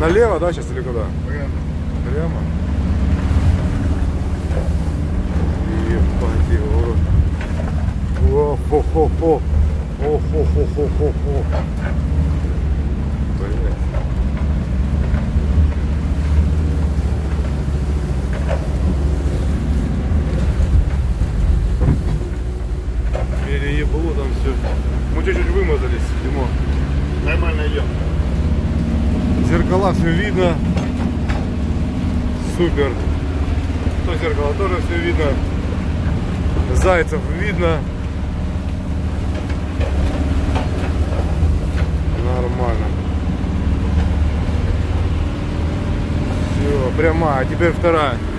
Налево, да, сейчас или куда? Прямо. Прямо? Ебать его рот. О-хо-хо-хо. О-хо-хо-хо-хо-хо. Блять. Переебло там все. Мы чуть-чуть вымазались, Димон. Нормально идем. Зеркала все видно. Супер. То зеркало тоже все видно. Зайцев видно. Нормально. Все, прямая. А теперь вторая.